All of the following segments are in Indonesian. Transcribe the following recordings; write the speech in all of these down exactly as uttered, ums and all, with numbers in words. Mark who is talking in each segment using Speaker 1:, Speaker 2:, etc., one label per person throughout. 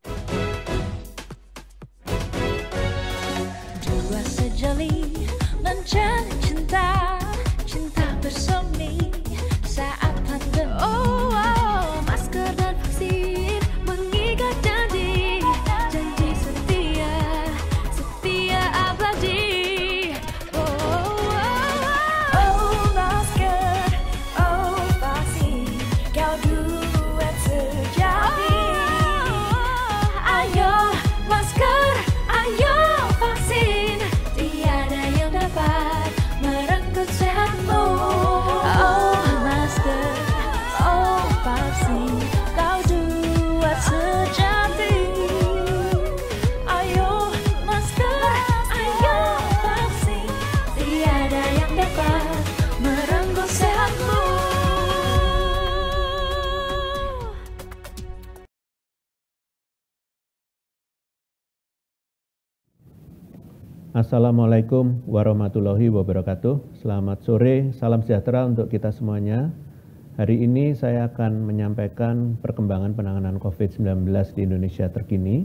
Speaker 1: Dua sejoli mencari cinta, cinta bersemi saat pandemi. Oh, oh, masker dan vaksin mengikat janji, janji setia, setia abadi. Oh, oh, oh, oh, masker, oh, vaksin, kau duet sejati. Ayo masker, ayo vaksin, tiada yang dapat merenggut sehatmu. Oh masker, oh vaksin, kau duet sejati. Ayo masker, ayo vaksin, tiada yang dapat merenggut sehatmu.
Speaker 2: Assalamualaikum warahmatullahi wabarakatuh. Selamat sore, salam sejahtera untuk kita semuanya. Hari ini saya akan menyampaikan perkembangan penanganan covid sembilan belas di Indonesia terkini.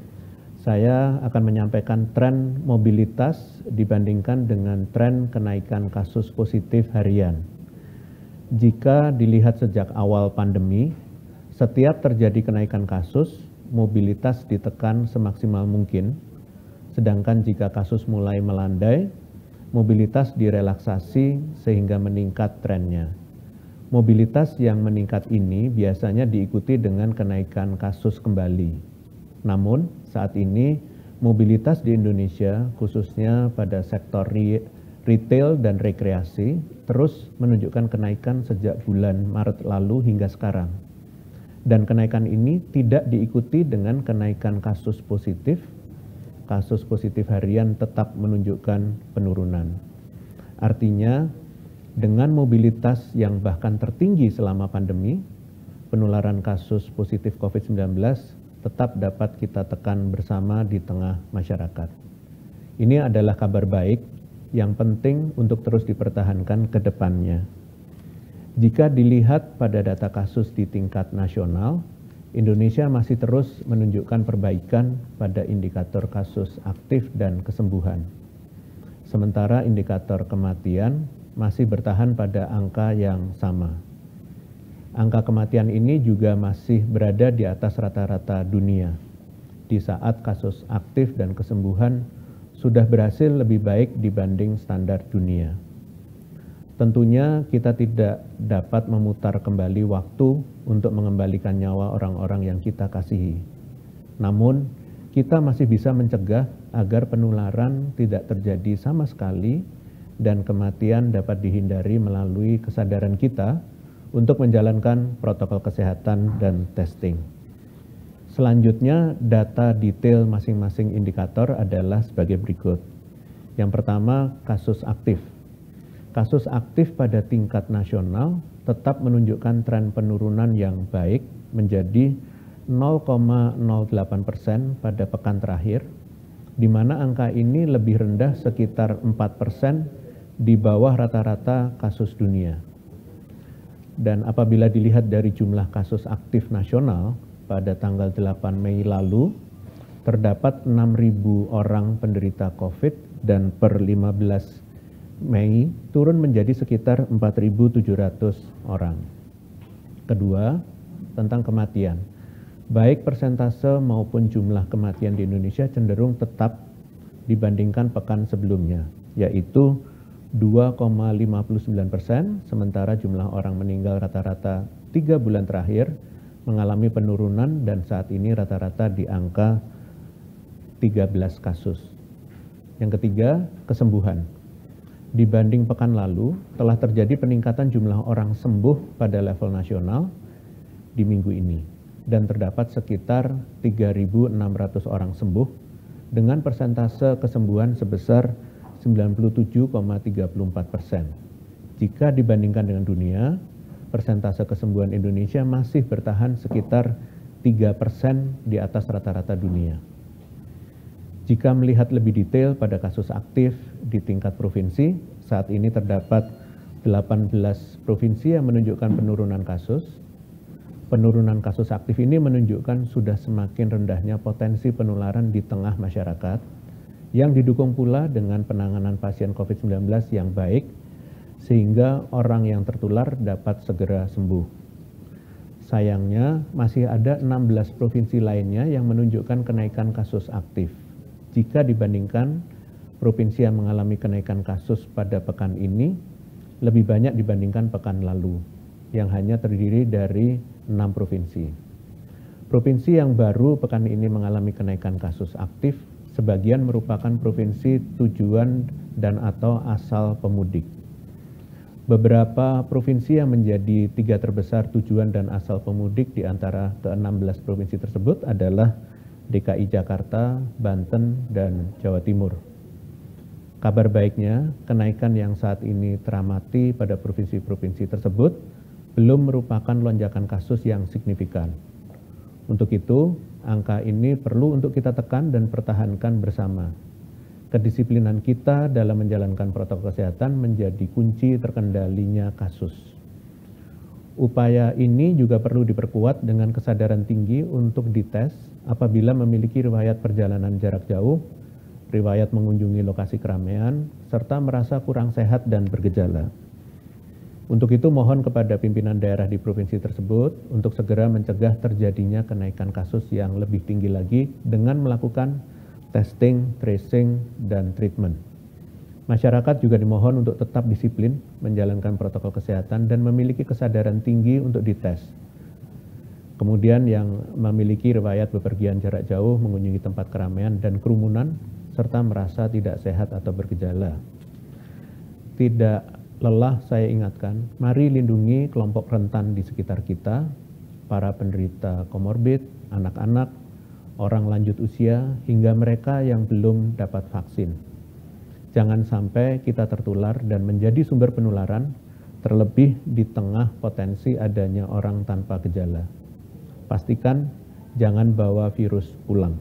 Speaker 2: Saya akan menyampaikan tren mobilitas dibandingkan dengan tren kenaikan kasus positif harian. Jika dilihat sejak awal pandemi, setiap terjadi kenaikan kasus, mobilitas ditekan semaksimal mungkin. Sedangkan jika kasus mulai melandai, mobilitas direlaksasi sehingga meningkat trennya. Mobilitas yang meningkat ini biasanya diikuti dengan kenaikan kasus kembali. Namun, saat ini mobilitas di Indonesia, khususnya pada sektor retail dan rekreasi, terus menunjukkan kenaikan sejak bulan Maret lalu hingga sekarang. Dan kenaikan ini tidak diikuti dengan kenaikan kasus positif. Kasus positif harian tetap menunjukkan penurunan. Artinya, dengan mobilitas yang bahkan tertinggi selama pandemi, penularan kasus positif covid sembilan belas tetap dapat kita tekan bersama di tengah masyarakat. Ini adalah kabar baik yang penting untuk terus dipertahankan ke depannya. Jika dilihat pada data kasus di tingkat nasional, Indonesia masih terus menunjukkan perbaikan pada indikator kasus aktif dan kesembuhan. Sementara indikator kematian masih bertahan pada angka yang sama. Angka kematian ini juga masih berada di atas rata-rata dunia, di saat kasus aktif dan kesembuhan sudah berhasil lebih baik dibanding standar dunia. Tentunya kita tidak dapat memutar kembali waktu untuk mengembalikan nyawa orang-orang yang kita kasihi. Namun, kita masih bisa mencegah agar penularan tidak terjadi sama sekali dan kematian dapat dihindari melalui kesadaran kita untuk menjalankan protokol kesehatan dan testing. Selanjutnya, data detail masing-masing indikator adalah sebagai berikut. Yang pertama, kasus aktif. Kasus aktif pada tingkat nasional tetap menunjukkan tren penurunan yang baik menjadi nol koma nol delapan persen pada pekan terakhir, di mana angka ini lebih rendah sekitar empat persen di bawah rata-rata kasus dunia. Dan apabila dilihat dari jumlah kasus aktif nasional pada tanggal delapan Mei lalu, terdapat enam ribu orang penderita COVID dan per lima belas Mei turun menjadi sekitar empat ribu tujuh ratus orang. Kedua, tentang kematian. Baik persentase maupun jumlah kematian di Indonesia cenderung tetap dibandingkan pekan sebelumnya, yaitu dua koma lima puluh sembilan persen, sementara jumlah orang meninggal rata-rata tiga bulan terakhir mengalami penurunan dan saat ini rata-rata di angka tiga belas kasus. Yang ketiga, kesembuhan. Dibanding pekan lalu, telah terjadi peningkatan jumlah orang sembuh pada level nasional di minggu ini, dan terdapat sekitar tiga ribu enam ratus orang sembuh dengan persentase kesembuhan sebesar sembilan puluh tujuh koma tiga empat persen. Jika dibandingkan dengan dunia, persentase kesembuhan Indonesia masih bertahan sekitar tiga persen di atas rata-rata dunia. Jika melihat lebih detail pada kasus aktif di tingkat provinsi, saat ini terdapat delapan belas provinsi yang menunjukkan penurunan kasus. Penurunan kasus aktif ini menunjukkan sudah semakin rendahnya potensi penularan di tengah masyarakat yang didukung pula dengan penanganan pasien COVID sembilan belas yang baik sehingga orang yang tertular dapat segera sembuh. Sayangnya masih ada enam belas provinsi lainnya yang menunjukkan kenaikan kasus aktif. Jika dibandingkan provinsi yang mengalami kenaikan kasus pada pekan ini lebih banyak dibandingkan pekan lalu yang hanya terdiri dari enam provinsi. Provinsi yang baru pekan ini mengalami kenaikan kasus aktif, sebagian merupakan provinsi tujuan dan atau asal pemudik. Beberapa provinsi yang menjadi tiga terbesar tujuan dan asal pemudik di antara ke enam belas provinsi tersebut adalah D K I Jakarta, Banten, dan Jawa Timur. Kabar baiknya, kenaikan yang saat ini teramati pada provinsi-provinsi tersebut belum merupakan lonjakan kasus yang signifikan. Untuk itu, angka ini perlu untuk kita tekan dan pertahankan bersama. Kedisiplinan kita dalam menjalankan protokol kesehatan menjadi kunci terkendalinya kasus. Upaya ini juga perlu diperkuat dengan kesadaran tinggi untuk dites apabila memiliki riwayat perjalanan jarak jauh, riwayat mengunjungi lokasi keramaian, serta merasa kurang sehat dan bergejala. Untuk itu mohon kepada pimpinan daerah di provinsi tersebut untuk segera mencegah terjadinya kenaikan kasus yang lebih tinggi lagi dengan melakukan testing, tracing, dan treatment. Masyarakat juga dimohon untuk tetap disiplin menjalankan protokol kesehatan dan memiliki kesadaran tinggi untuk dites. Kemudian yang memiliki riwayat bepergian jarak jauh, mengunjungi tempat keramaian dan kerumunan, serta merasa tidak sehat atau bergejala. Tidak lelah saya ingatkan, mari lindungi kelompok rentan di sekitar kita, para penderita komorbid, anak-anak, orang lanjut usia, hingga mereka yang belum dapat vaksin. Jangan sampai kita tertular dan menjadi sumber penularan, terlebih di tengah potensi adanya orang tanpa gejala. Pastikan jangan bawa virus pulang.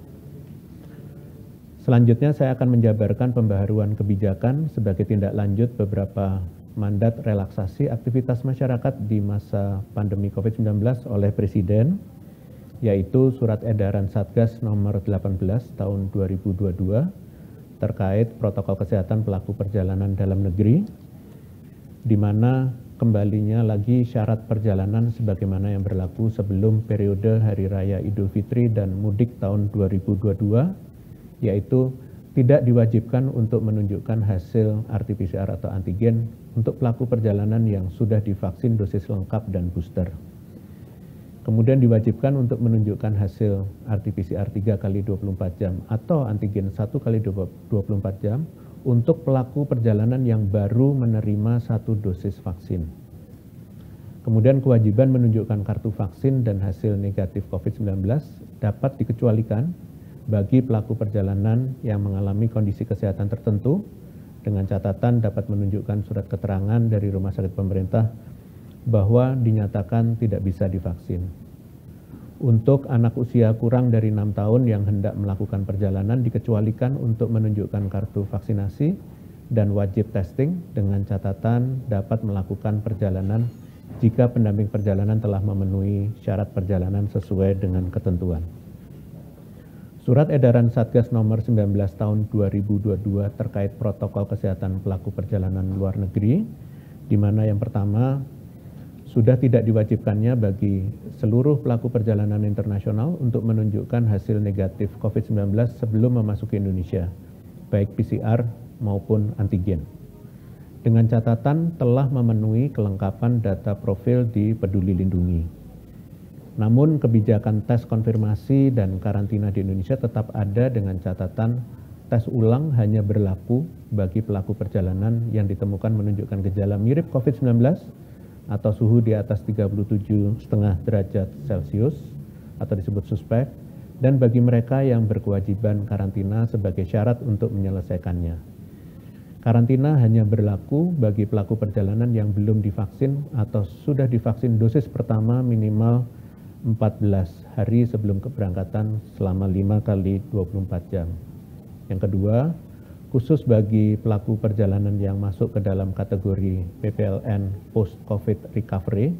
Speaker 2: Selanjutnya saya akan menjabarkan pembaharuan kebijakan sebagai tindak lanjut beberapa mandat relaksasi aktivitas masyarakat di masa pandemi COVID sembilan belas oleh Presiden, yaitu Surat Edaran Satgas nomor delapan belas tahun dua ribu dua puluh dua terkait protokol kesehatan pelaku perjalanan dalam negeri, di mana kembalinya lagi syarat perjalanan sebagaimana yang berlaku sebelum periode Hari Raya Idul Fitri dan Mudik tahun dua ribu dua puluh dua, yaitu tidak diwajibkan untuk menunjukkan hasil R T P C R atau antigen untuk pelaku perjalanan yang sudah divaksin dosis lengkap dan booster. Kemudian diwajibkan untuk menunjukkan hasil R T P C R tiga kali dua puluh empat jam atau antigen satu kali dua puluh empat jam untuk pelaku perjalanan yang baru menerima satu dosis vaksin. Kemudian kewajiban menunjukkan kartu vaksin dan hasil negatif COVID sembilan belas dapat dikecualikan bagi pelaku perjalanan yang mengalami kondisi kesehatan tertentu dengan catatan dapat menunjukkan surat keterangan dari rumah sakit pemerintah bahwa dinyatakan tidak bisa divaksin. Untuk anak usia kurang dari enam tahun yang hendak melakukan perjalanan dikecualikan untuk menunjukkan kartu vaksinasi dan wajib testing dengan catatan dapat melakukan perjalanan jika pendamping perjalanan telah memenuhi syarat perjalanan sesuai dengan ketentuan. Surat Edaran Satgas nomor sembilan belas tahun dua ribu dua puluh dua terkait protokol kesehatan pelaku perjalanan luar negeri, di mana yang pertama, sudah tidak diwajibkannya bagi seluruh pelaku perjalanan internasional untuk menunjukkan hasil negatif COVID sembilan belas sebelum memasuki Indonesia, baik P C R maupun antigen. Dengan catatan telah memenuhi kelengkapan data profil di Peduli Lindungi. Namun kebijakan tes konfirmasi dan karantina di Indonesia tetap ada dengan catatan tes ulang hanya berlaku bagi pelaku perjalanan yang ditemukan menunjukkan gejala mirip COVID sembilan belas atau suhu di atas tiga puluh tujuh koma lima derajat Celcius atau disebut suspek, dan bagi mereka yang berkewajiban karantina sebagai syarat untuk menyelesaikannya. Karantina hanya berlaku bagi pelaku perjalanan yang belum divaksin atau sudah divaksin dosis pertama minimal empat belas hari sebelum keberangkatan selama lima kali dua puluh empat jam. Yang kedua, khusus bagi pelaku perjalanan yang masuk ke dalam kategori P P L N Post-COVID Recovery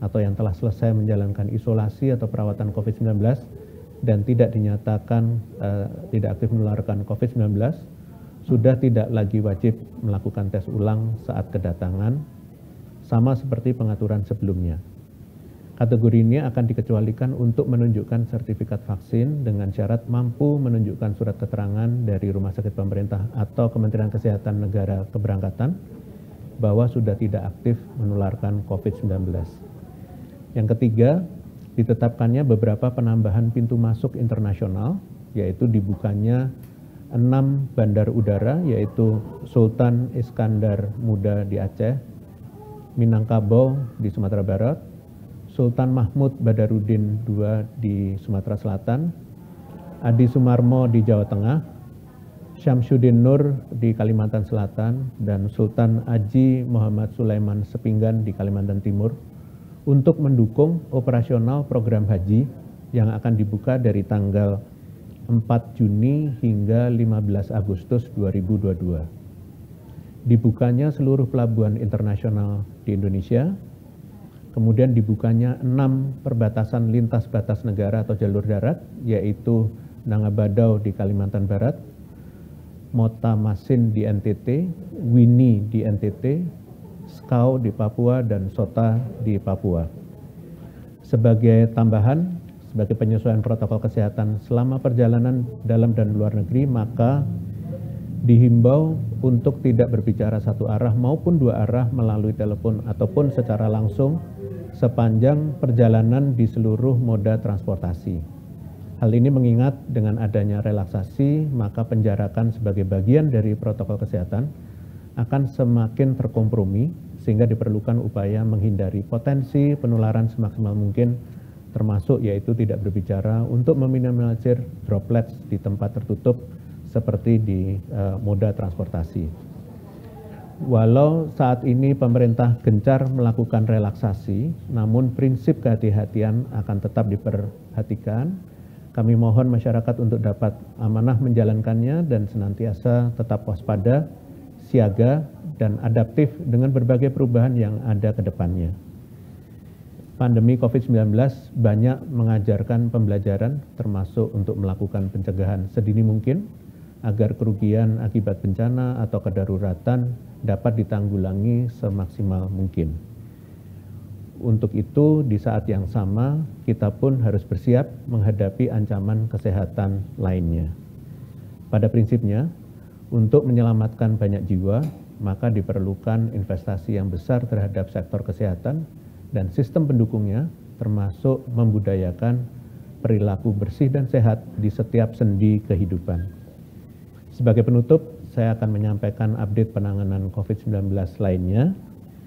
Speaker 2: atau yang telah selesai menjalankan isolasi atau perawatan COVID sembilan belas dan tidak dinyatakan uh, tidak aktif menularkan COVID sembilan belas, sudah tidak lagi wajib melakukan tes ulang saat kedatangan, sama seperti pengaturan sebelumnya. Kategori ini akan dikecualikan untuk menunjukkan sertifikat vaksin dengan syarat mampu menunjukkan surat keterangan dari Rumah Sakit Pemerintah atau Kementerian Kesehatan Negara Keberangkatan bahwa sudah tidak aktif menularkan COVID sembilan belas. Yang ketiga, ditetapkannya beberapa penambahan pintu masuk internasional, yaitu dibukanya enam bandar udara, yaitu Sultan Iskandar Muda di Aceh, Minangkabau di Sumatera Barat, Sultan Mahmud Badarudin kedua di Sumatera Selatan, Adi Sumarmo di Jawa Tengah, Syamsuddin Nur di Kalimantan Selatan, dan Sultan Haji Muhammad Sulaiman Sepinggan di Kalimantan Timur untuk mendukung operasional program haji yang akan dibuka dari tanggal empat Juni hingga lima belas Agustus dua ribu dua puluh dua. Dibukanya seluruh pelabuhan internasional di Indonesia, kemudian dibukanya enam perbatasan lintas batas negara atau jalur darat, yaitu Nangabadau di Kalimantan Barat, Mota Masin di N T T, Wini di N T T, Skau di Papua, dan Sota di Papua. Sebagai tambahan, sebagai penyesuaian protokol kesehatan selama perjalanan dalam dan luar negeri, maka dihimbau untuk tidak berbicara satu arah maupun dua arah melalui telepon ataupun secara langsung sepanjang perjalanan di seluruh moda transportasi. Hal ini mengingat dengan adanya relaksasi, maka penjarakan sebagai bagian dari protokol kesehatan akan semakin terkompromi, sehingga diperlukan upaya menghindari potensi penularan semaksimal mungkin, termasuk yaitu tidak berbicara untuk meminimalisir droplets di tempat tertutup seperti di uh, moda transportasi. Walau saat ini pemerintah gencar melakukan relaksasi, namun prinsip kehati-hatian akan tetap diperhatikan. Kami mohon masyarakat untuk dapat amanah menjalankannya dan senantiasa tetap waspada, siaga, dan adaptif dengan berbagai perubahan yang ada ke depannya. Pandemi COVID sembilan belas banyak mengajarkan pembelajaran, termasuk untuk melakukan pencegahan sedini mungkin, agar kerugian akibat bencana atau kedaruratan dapat ditanggulangi semaksimal mungkin. Untuk itu, di saat yang sama, kita pun harus bersiap menghadapi ancaman kesehatan lainnya. Pada prinsipnya, untuk menyelamatkan banyak jiwa, maka diperlukan investasi yang besar terhadap sektor kesehatan dan sistem pendukungnya, termasuk membudayakan perilaku bersih dan sehat di setiap sendi kehidupan. Sebagai penutup, saya akan menyampaikan update penanganan COVID sembilan belas lainnya.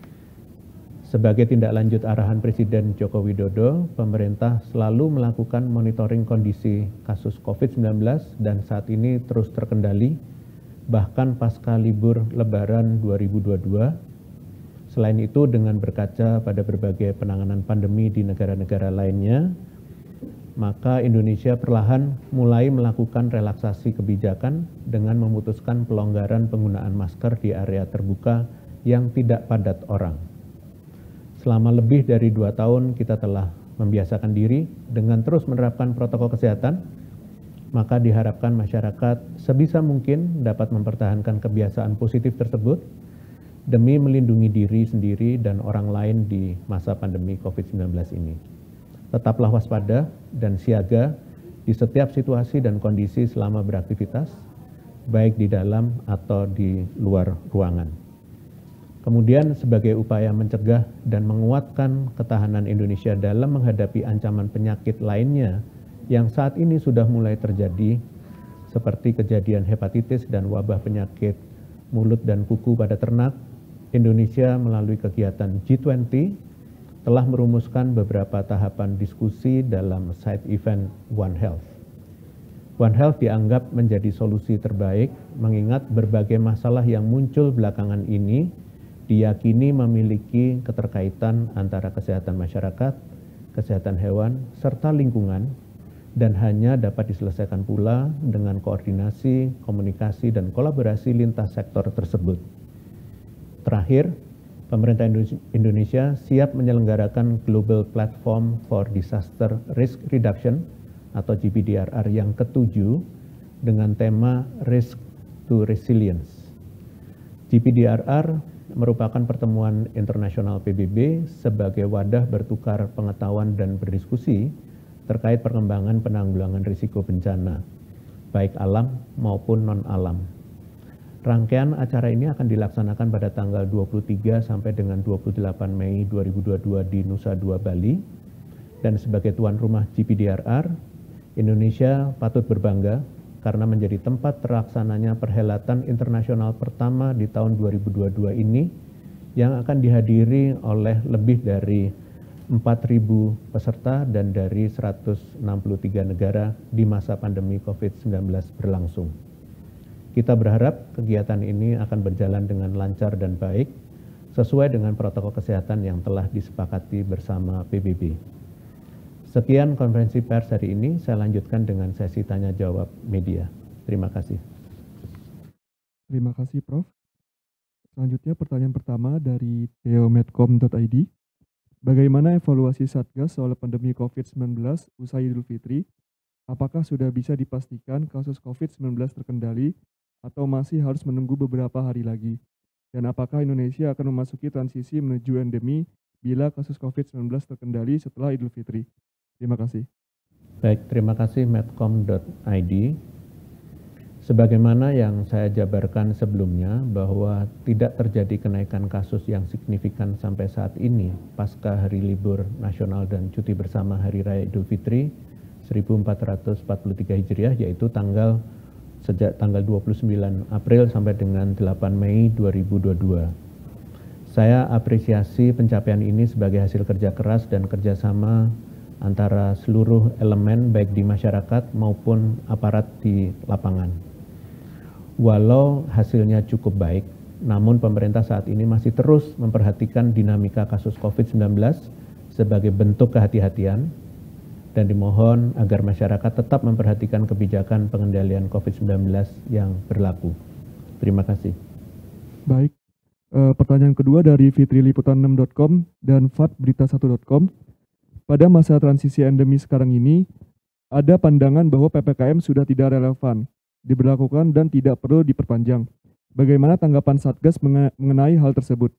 Speaker 2: Sebagai tindak lanjut arahan Presiden Joko Widodo, pemerintah selalu melakukan monitoring kondisi kasus COVID sembilan belas dan saat ini terus terkendali, bahkan pasca libur Lebaran dua ribu dua puluh dua. Selain itu, dengan berkaca pada berbagai penanganan pandemi di negara-negara lainnya, maka Indonesia perlahan mulai melakukan relaksasi kebijakan dengan memutuskan pelonggaran penggunaan masker di area terbuka yang tidak padat orang. Selama lebih dari dua tahun kita telah membiasakan diri dengan terus menerapkan protokol kesehatan, maka diharapkan masyarakat sebisa mungkin dapat mempertahankan kebiasaan positif tersebut demi melindungi diri sendiri dan orang lain di masa pandemi COVID sembilan belas ini. Tetaplah waspada dan siaga di setiap situasi dan kondisi selama beraktivitas, baik di dalam atau di luar ruangan. Kemudian sebagai upaya mencegah dan menguatkan ketahanan Indonesia dalam menghadapi ancaman penyakit lainnya yang saat ini sudah mulai terjadi, seperti kejadian hepatitis dan wabah penyakit mulut dan kuku pada ternak, Indonesia melalui kegiatan G dua puluh telah merumuskan beberapa tahapan diskusi dalam side event One Health. One Health dianggap menjadi solusi terbaik mengingat berbagai masalah yang muncul belakangan ini diyakini memiliki keterkaitan antara kesehatan masyarakat, kesehatan hewan, serta lingkungan, dan hanya dapat diselesaikan pula dengan koordinasi, komunikasi, dan kolaborasi lintas sektor tersebut. Terakhir, pemerintah Indonesia siap menyelenggarakan Global Platform for Disaster Risk Reduction atau G P D R R yang ketujuh dengan tema Risk to Resilience. G P D R R merupakan pertemuan internasional P B B sebagai wadah bertukar pengetahuan dan berdiskusi terkait perkembangan penanggulangan risiko bencana, baik alam maupun non-alam. Rangkaian acara ini akan dilaksanakan pada tanggal dua puluh tiga sampai dengan dua puluh delapan Mei dua ribu dua puluh dua di Nusa Dua, Bali. Dan sebagai tuan rumah G P D R R, Indonesia patut berbangga karena menjadi tempat terlaksananya perhelatan internasional pertama di tahun dua ribu dua puluh dua ini yang akan dihadiri oleh lebih dari empat ribu peserta dan dari seratus enam puluh tiga negara di masa pandemi covid sembilan belas berlangsung. Kita berharap kegiatan ini akan berjalan dengan lancar dan baik sesuai dengan protokol kesehatan yang telah disepakati bersama P B B. Sekian konferensi pers hari ini, saya lanjutkan dengan sesi tanya jawab media. Terima kasih.
Speaker 3: Terima kasih, Prof Selanjutnya pertanyaan pertama dari teomedcom dot i d. Bagaimana evaluasi Satgas soal pandemi covid sembilan belas usai Idul Fitri? Apakah sudah bisa dipastikan kasus covid sembilan belas terkendali atau masih harus menunggu beberapa hari lagi? Dan apakah Indonesia akan memasuki transisi menuju endemi bila kasus covid sembilan belas terkendali setelah Idul Fitri? Terima kasih.
Speaker 2: Baik, terima kasih medcom dot i d. Sebagaimana yang saya jabarkan sebelumnya bahwa tidak terjadi kenaikan kasus yang signifikan sampai saat ini pasca hari libur nasional dan cuti bersama Hari Raya Idul Fitri seribu empat ratus empat puluh tiga Hijriah, yaitu tanggal sejak tanggal dua puluh sembilan April sampai dengan delapan Mei dua ribu dua puluh dua. Saya apresiasi pencapaian ini sebagai hasil kerja keras dan kerjasama antara seluruh elemen baik di masyarakat maupun aparat di lapangan. Walau hasilnya cukup baik, namun pemerintah saat ini masih terus memperhatikan dinamika kasus covid sembilan belas sebagai bentuk kehati-hatian dan dimohon agar masyarakat tetap memperhatikan kebijakan pengendalian covid sembilan belas yang berlaku. Terima kasih.
Speaker 3: Baik, e, pertanyaan kedua dari fitri liputan enam dot com dan fat berita satu dot com. Pada masa transisi endemi sekarang ini, ada pandangan bahwa P P K M sudah tidak relevan, diberlakukan dan tidak perlu diperpanjang. Bagaimana tanggapan Satgas mengenai hal tersebut?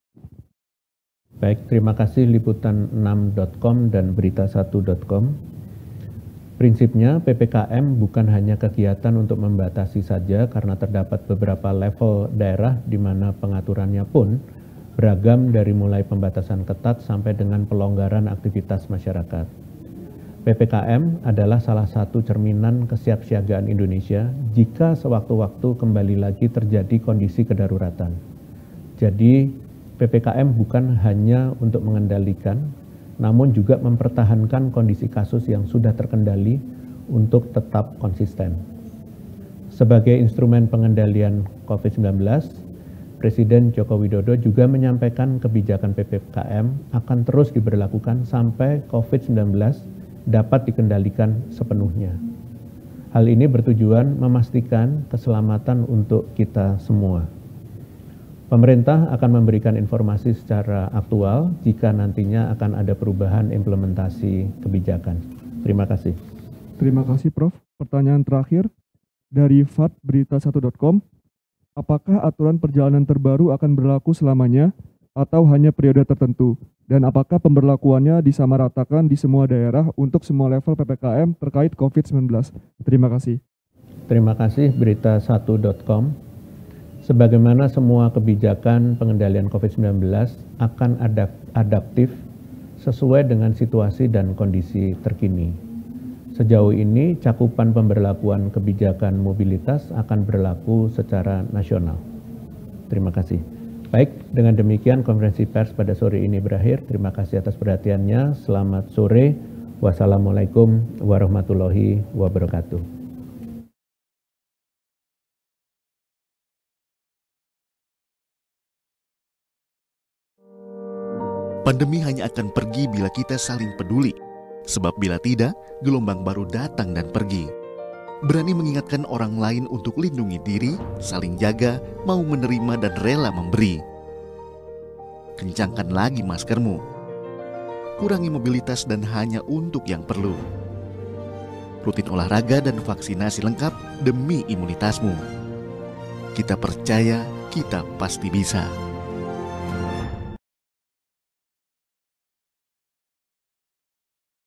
Speaker 2: Baik, terima kasih liputan enam dot com dan berita satu dot com. Prinsipnya P P K M bukan hanya kegiatan untuk membatasi saja karena terdapat beberapa level daerah di mana pengaturannya pun beragam dari mulai pembatasan ketat sampai dengan pelonggaran aktivitas masyarakat. P P K M adalah salah satu cerminan kesiapsiagaan Indonesia jika sewaktu-waktu kembali lagi terjadi kondisi kedaruratan. Jadi P P K M bukan hanya untuk mengendalikan, namun juga mempertahankan kondisi kasus yang sudah terkendali untuk tetap konsisten. Sebagai instrumen pengendalian covid sembilan belas, Presiden Joko Widodo juga menyampaikan kebijakan P P K M akan terus diberlakukan sampai covid sembilan belas dapat dikendalikan sepenuhnya. Hal ini bertujuan memastikan keselamatan untuk kita semua. Pemerintah akan memberikan informasi secara aktual jika nantinya akan ada perubahan implementasi kebijakan. Terima kasih.
Speaker 3: Terima kasih, Prof Pertanyaan terakhir dari fat berita satu dot com. Apakah aturan perjalanan terbaru akan berlaku selamanya atau hanya periode tertentu? Dan apakah pemberlakuannya disamaratakan di semua daerah untuk semua level P P K M terkait covid sembilan belas? Terima kasih.
Speaker 2: Terima kasih berita satu dot com. Sebagaimana semua kebijakan pengendalian covid sembilan belas akan adaptif sesuai dengan situasi dan kondisi terkini. Sejauh ini, cakupan pemberlakuan kebijakan mobilitas akan berlaku secara nasional. Terima kasih. Baik, dengan demikian konferensi pers pada sore ini berakhir. Terima kasih atas perhatiannya. Selamat sore. Wassalamualaikum warahmatullahi wabarakatuh.
Speaker 4: Pandemi hanya akan pergi bila kita saling peduli. Sebab bila tidak, gelombang baru datang dan pergi. Berani mengingatkan orang lain untuk lindungi diri, saling jaga, mau menerima dan rela memberi. kencangkan lagi maskermu. Kurangi mobilitas dan hanya untuk yang perlu. Rutin olahraga dan vaksinasi lengkap demi imunitasmu. Kita percaya kita pasti bisa.